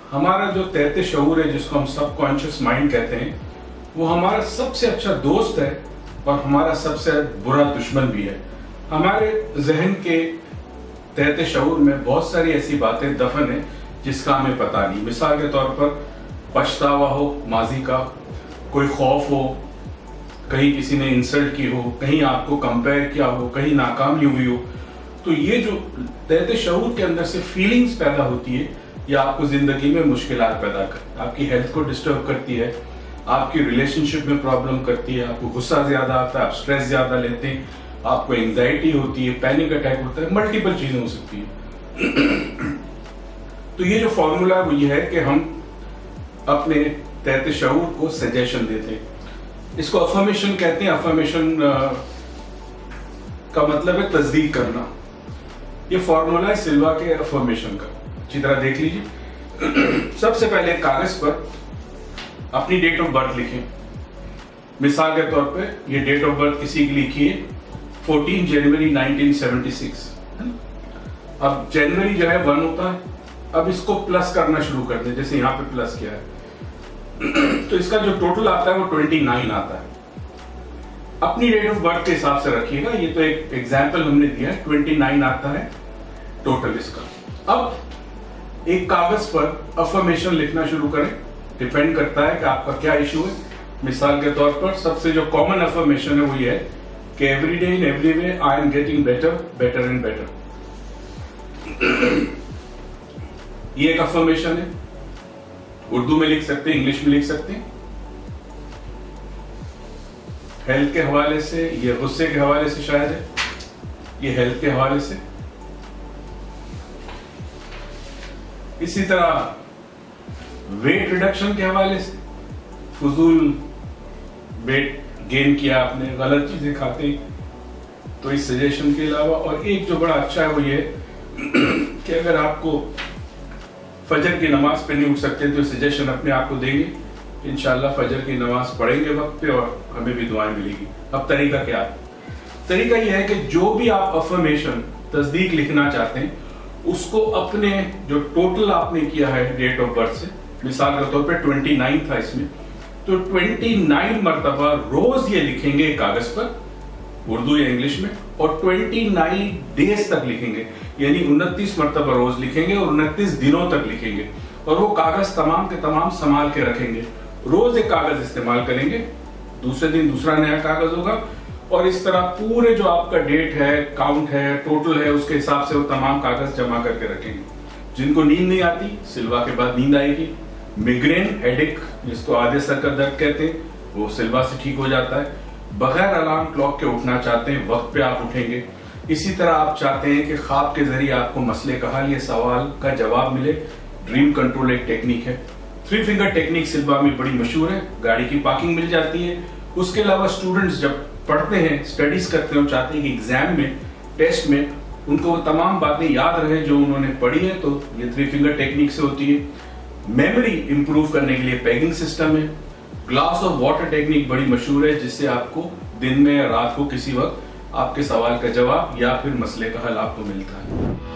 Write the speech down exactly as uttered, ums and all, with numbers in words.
हमारा जो तहत शऊर है, जिसको हम सबकॉन्शियस माइंड कहते हैं, वो हमारा सबसे अच्छा दोस्त है और हमारा सबसे बुरा दुश्मन भी है। हमारे जहन के तहत शऊर में बहुत सारी ऐसी बातें दफन है जिसका हमें पता नहीं। मिसाल के तौर पर पछतावा हो माजी का, कोई खौफ हो, कहीं किसी ने इंसल्ट की हो, कहीं आपको कंपेयर किया हो, कहीं नाकामी हुई हो, तो ये जो तहत शऊर के अंदर से फीलिंग्स पैदा होती है, ये आपको जिंदगी में मुश्किलात पैदा करती है, आपकी हेल्थ को डिस्टर्ब करती है, आपकी रिलेशनशिप में प्रॉब्लम करती है, आपको गुस्सा ज्यादा आता है, आप स्ट्रेस ज्यादा लेते हैं, आपको एंजाइटी होती है, पैनिक अटैक होता है, मल्टीपल चीजें हो सकती है। तो ये जो फॉर्मूला है वो ये है कि हम अपने तहत शऊर को सजेशन देते हैं। इसको अफर्मेशन कहते हैं। अफर्मेशन का मतलब है तस्दीक करना। ये फॉर्मूला है सिल्वा के अफर्मेशन का। अच्छी तरह देख लीजिए। सबसे पहले कागज पर अपनी डेट ऑफ बर्थ लिखें। मिसाल के तौर पे ये डेट ऑफ बर्थ किसी की लिखी है चौदह जनवरी नाइनटीन सेवेंटी सिक्स। अब जनवरी जो है वन होता है, अब इसको प्लस करना शुरू कर दें, जैसे यहां पे प्लस किया है तो इसका जो टोटल आता है वो उनतीस आता है। अपनी डेट ऑफ बर्थ के हिसाब से रखिएगा, ये तो एक एग्जांपल हमने दिया है, उनतीस आता है टोटल इसका। अब एक कागज पर अफर्मेशन लिखना शुरू करें। डिपेंड करता है कि आपका क्या इशू है। मिसाल के तौर पर सबसे जो कॉमन अफर्मेशन है वो ये है कि every day in every way I am getting better, better and better. ये एक अफर्मेशन है। उर्दू में लिख सकते हैं, इंग्लिश में लिख सकते हैं। हेल्थ के हवाले से, ये गुस्से के हवाले से शायद है, ये हेल्थ के हवाले से। इसी तरह वेट रिडक्शन के हवाले से, फजूल वेट गेन किया आपने, गलत चीजें खाते, तो इस सजेशन के अलावा। और एक जो बड़ा अच्छा है वो ये कि अगर आपको फजर की नमाज पे नहीं उठ सकते तो सजेशन अपने आप को देंगे, इंशाल्लाह फजर की नमाज पढ़ेंगे वक्त पे और हमें भी दुआएं मिलेगी। अब तरीका क्या है? तरीका यह है कि जो भी आप अफर्मेशन तस्दीक लिखना चाहते हैं उसको अपने जो टोटल आपने किया है डेट ऑफ बर्थ से, मिसाल के तौर पे उनतीस था इसमें, तो उनतीस मरतबा रोज ये लिखेंगे कागज पर, उर्दू या इंग्लिश में, और उनतीस डेज तक लिखेंगे, यानी उनतीस मरतबा रोज लिखेंगे और उनतीस दिनों तक लिखेंगे। और वो कागज तमाम के तमाम संभाल के रखेंगे। रोज एक कागज इस्तेमाल करेंगे, दूसरे दिन दूसरा नया कागज होगा, और इस तरह पूरे जो आपका डेट है, काउंट है, टोटल है, उसके हिसाब से वो तमाम कागज जमा करके रखेंगे। जिनको नींद नहीं आती, सिल्वा के बाद नींद आएगी। मिग्रेन हेडेक, जिसको आधे सर का दर्द कहते हैं, वो सिल्वा से ठीक हो जाता है। बगैर अलार्म क्लॉक के उठना चाहते हैं, वक्त पे आप उठेंगे। इसी तरह आप चाहते हैं कि ख्वाब के जरिए आपको मसले का हल या सवाल का जवाब मिले, ड्रीम कंट्रोल एक टेक्निक है। थ्री फिंगर टेक्निक सिल्वा में बड़ी मशहूर है, गाड़ी की पार्किंग मिल जाती है। उसके अलावा स्टूडेंट्स जब पढ़ते हैं, स्टडीज करते हैं, चाहते हैं कि एग्जाम में, टेस्ट में उनको वो तमाम बातें याद रहे जो उन्होंने पढ़ी है, तो ये थ्री फिंगर टेक्निक से होती है। मेमोरी इंप्रूव करने के लिए पेगिंग सिस्टम है। ग्लास ऑफ वाटर टेक्निक बड़ी मशहूर है, जिससे आपको दिन में या रात को किसी वक्त आपके सवाल का जवाब या फिर मसले का हल आपको मिलता है।